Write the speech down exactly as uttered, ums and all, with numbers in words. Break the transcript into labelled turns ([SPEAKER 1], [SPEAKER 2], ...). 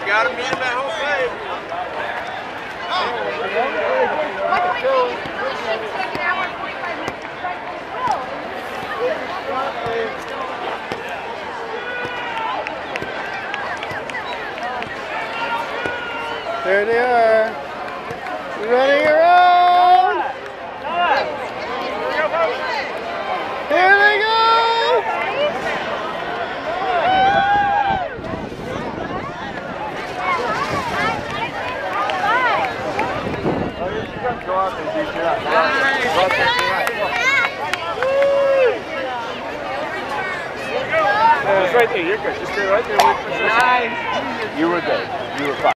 [SPEAKER 1] gotta meet him at home plate.
[SPEAKER 2] There they are, running around. Here they go. Go out and do that. It's right there. You're good. Just stay right there. Nice. You were good. You were fine.